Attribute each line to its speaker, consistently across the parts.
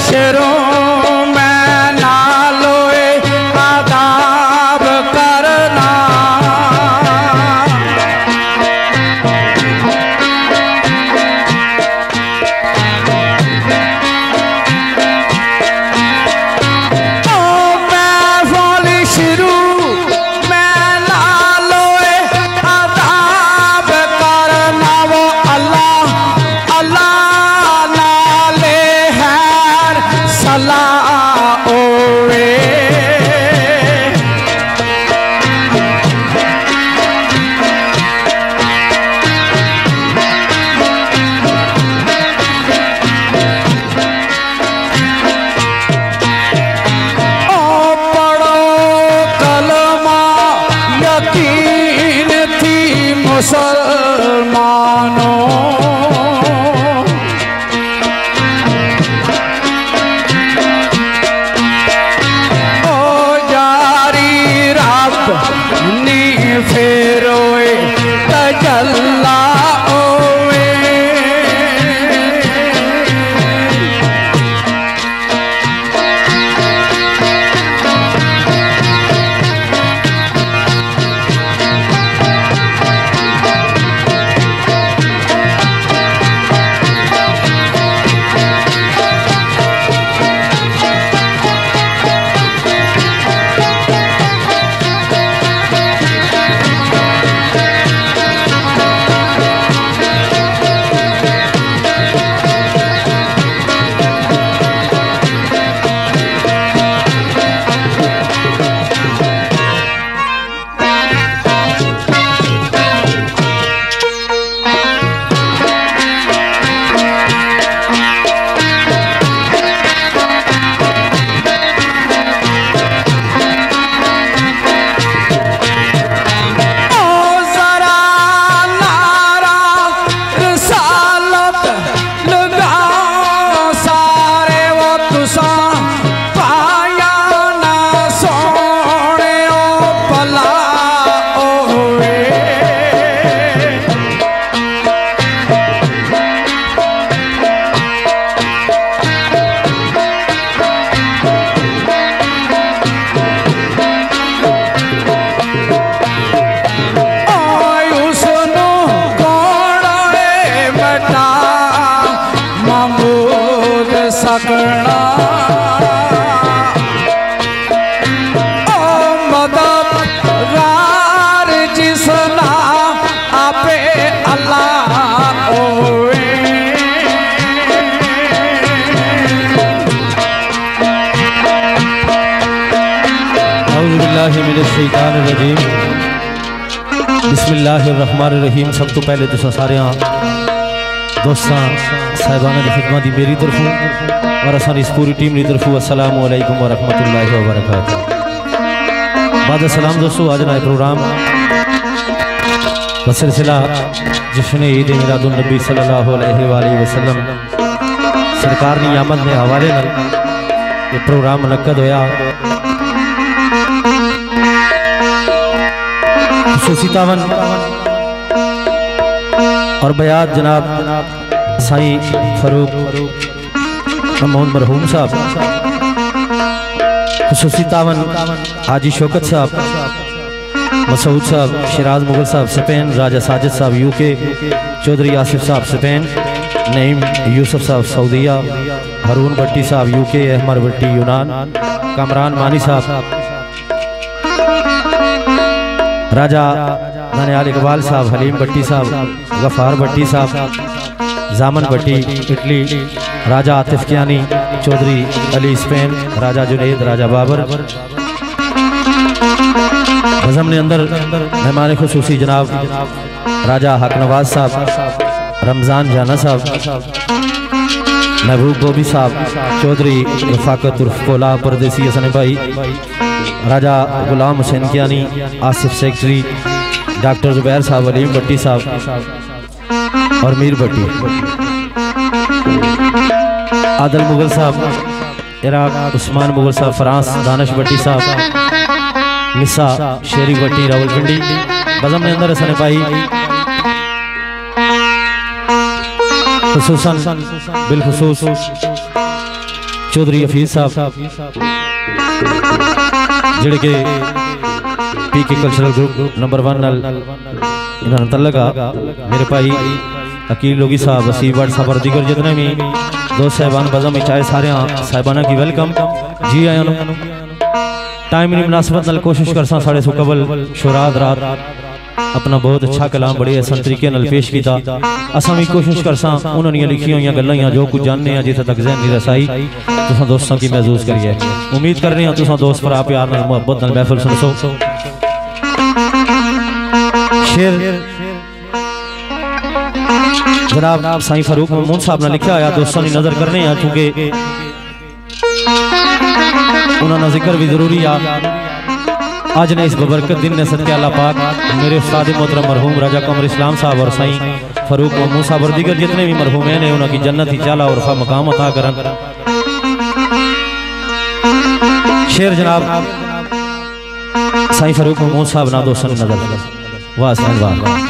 Speaker 1: शेरों में नालोए आदाब करना। मुसलमानों ओ जारी रब नी फेरोए तजल्ला सकना ओ मददगार जिसना आपे अल्लाह होए।
Speaker 2: औज़ु बिल्लाहि मिनश शैतानिर रजीम। बिस्मिल्लाहिर्रहमानिर्रहीम। सब तो पहले तुसां सारियां दोस्तां साहिबाना की खिदमत दी मेरी तरफों और असानी इस पूरी टीम की तरफों अस्सलामु अलैकुम व रहमतुल्लाहि व बरकातुहू। बाद सलाम दोस्तों, आज ना प्रोग्राम बसिलसिला जश्न ईद मिलादुन नबी सल्लल्लाहु अलैहि वसल्लम सरकार की आमद के हवाले ये प्रोग्राम मुनक्कद होया। खुसूसी तावन और बयात जनाब साईं फरूक मोहम्मद मरहूम साहब, खुसूसी तावन हाजी शौकत साहब, मसूद साहब, शिराज मुगल साहब स्पेन, राजा साजिद साहब यूके, चौधरी आसिफ साहब स्पेन, नईम यूसुफ साहब सऊदीया, हारून भट्टी साहब यूके, अहमद भट्टी यूनान, कामरान मानी साहब, राजा दानियाल इकबाल साहब, हलीम भट्टी साहब, गफ़ार भट्टी साहब, जामन भट्टी इटली, राजा आतिफ कियानी, चौधरी अली स्पेन, राजा जुनैद, राजा बाबर। नज़म ने अंदर मेहमान खुसूसी जनाब राजा हक नवाज साहब, रमज़ान जाना साहब, महबूब गोभी साहब, चौधरी रफाकत उर्फ कोला परदेसी हसन भाई, राजा गुलाम हुसैन कियानी, आसिफ सेक्रेटरी, डॉक्टर जुबैर साहब, अलीम भट्टी साहब और मीर भट्टी, आदल मुगल साहब इराक, उस्मान मुगल साहब फ्रांस, दानिश भट्टी साहब मिसा, शेरी भट्टी रावलपिंडी। बज़म ने अंदर हसन भाई खुसूसन बिलखुसूस चौधरी हफीज साहब जिहड़े के पीके कल्चरल ग्रुप नंबर 1 नाल इन्हां तल्लक आ मेरे भाई अकील लोगी साहब वसीम भट्ट साहब और दीगर जितने भी दोस्त साहबान बज़म में चाहे सारे साहबाना की वेलकम जी आया टाइम की मुनासबत नाल कोशिश कर साढ़े सो कबल शुरात रात अपना बहुत अच्छा कलाम बड़े आसान तरीके नाल पेश किया। असा भी कोशिश कर उन्होंने लिखी हुई गल्लां जो कुछ जानने जिथे तक जहनी रसाई तुसा दोस्तों की महसूस करिए। उम्मीद कर रहे हैं तुसा दोस्त भरा प्यार नाल मुहब्बत नाल महफिल सुनो। शेर जनाब साईं फारूक महमूद साहब ने लिखा आया दोस्तों की नजर करने क्योंकि उन्होंने जिक्र भी जरूरी आ। आज ने इस बबरकत दिन ने सदके अल्लाह पाक मेरे उस्ताद मोहतरम मरहूम राजा कमर इस्लाम साहब और साईं फारूक महमूद साहब और दीगर जितने भी मरहूमैन हैं उनकी जन्नत ही चाला और फा मकाम अता करन। शेर जनाब साईं फारूक महमूद साहब ना दोस्तों की नजर वाह साईं वाह।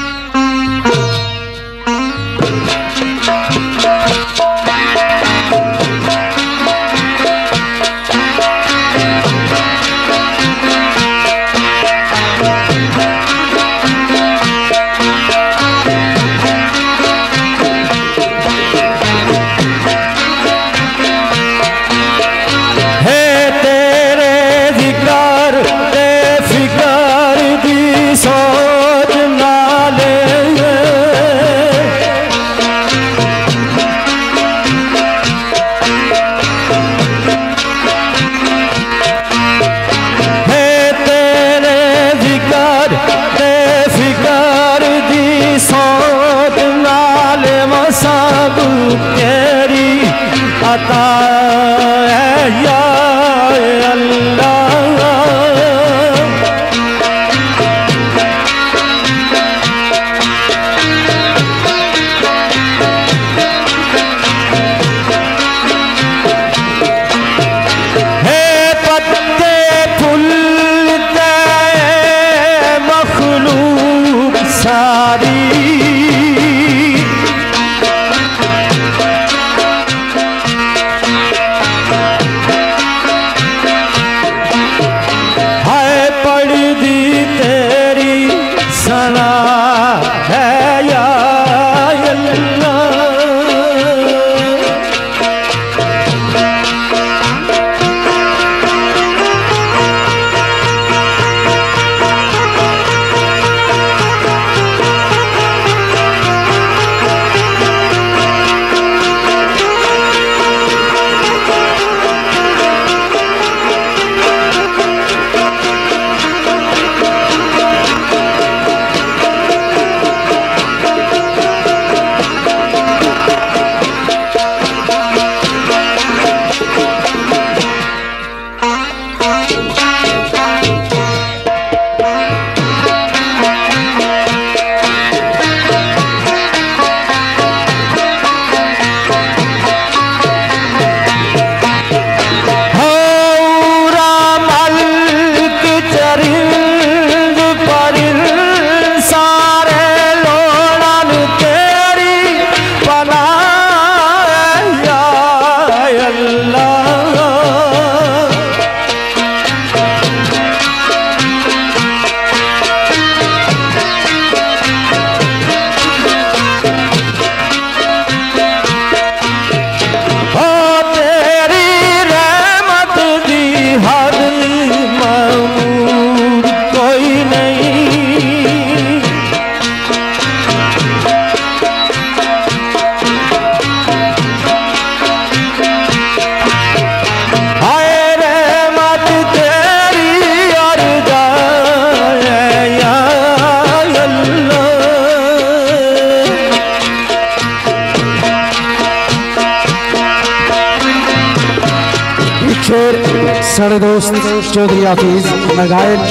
Speaker 1: साढ़े दोस्त चौधरी हफीज नगायल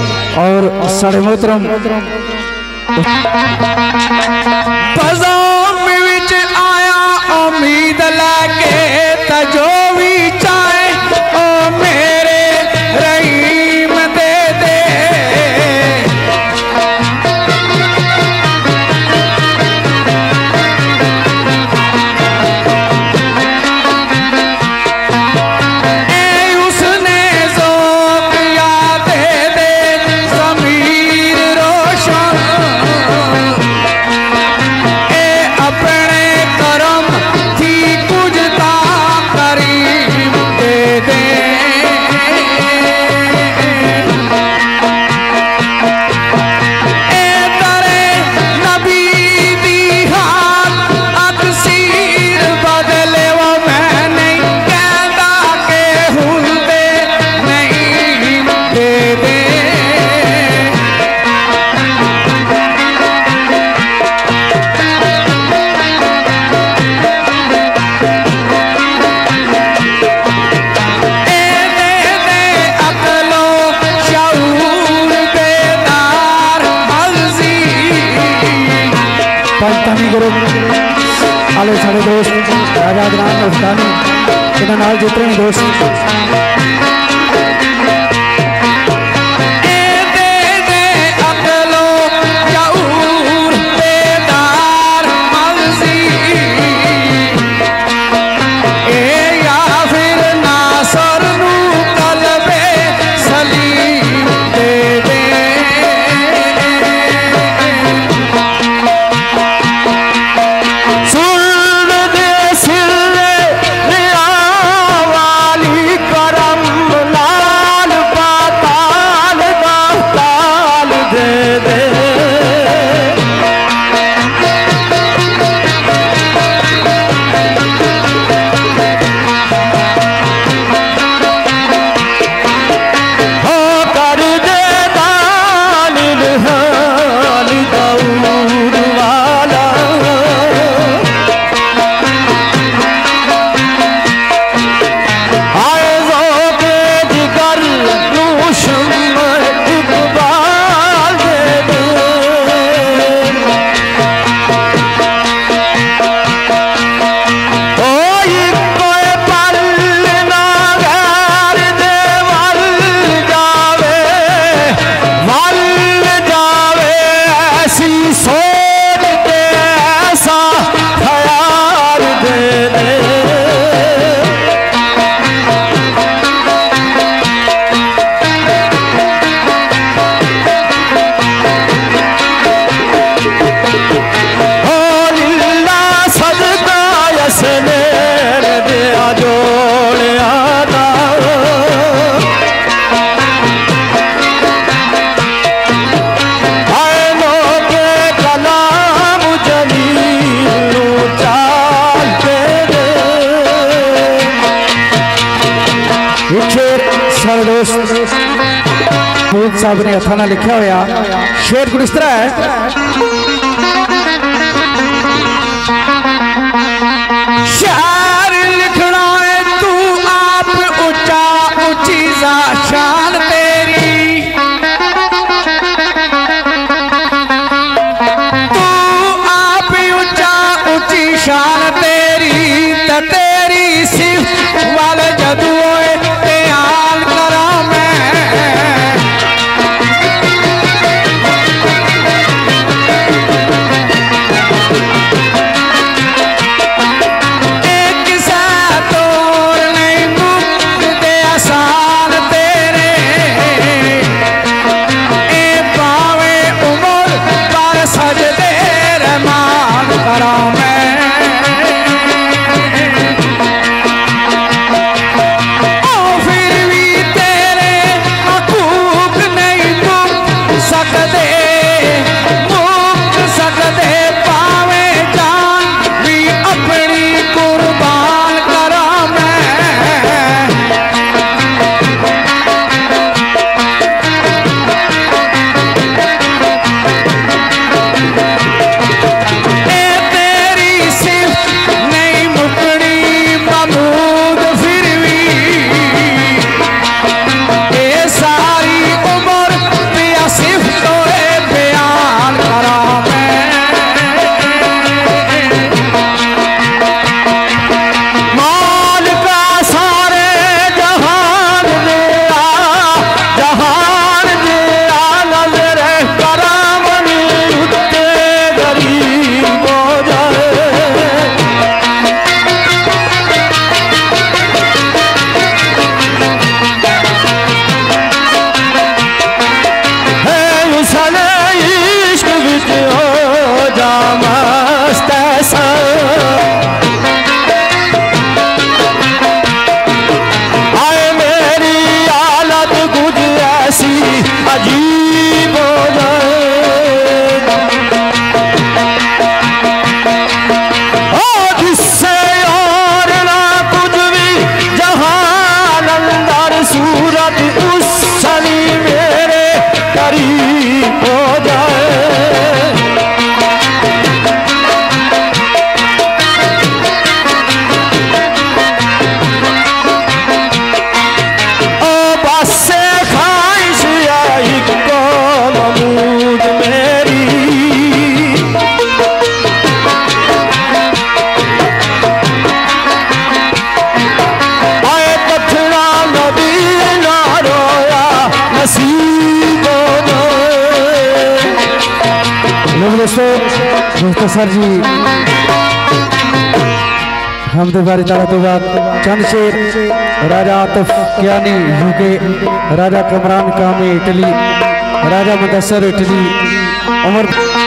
Speaker 1: और साढ़े मोहतरम आया उम्मीद लाके तजो भी चाहे ओ मेरे रहीम दे दे। राजा ग्राम उस्तानी इन्हां नाल जितने भी दोस्त साहब ने हथा ना लिखा होया शेर कुछ इस तरह है।
Speaker 3: शार लिखना है तू आप ऊंचा ऊंची शान तेरी, तू आप ऊंचा ऊंची शान तेरी, तेरी सिर्फ वाले जदू
Speaker 1: दोस्तों मुख्तसर जी हमद बारी ताला तो बाद चंद शेर Raja Atif Kiyani UK, Raja Kamran Kami Italy, Raja Mudassar Italy, Umar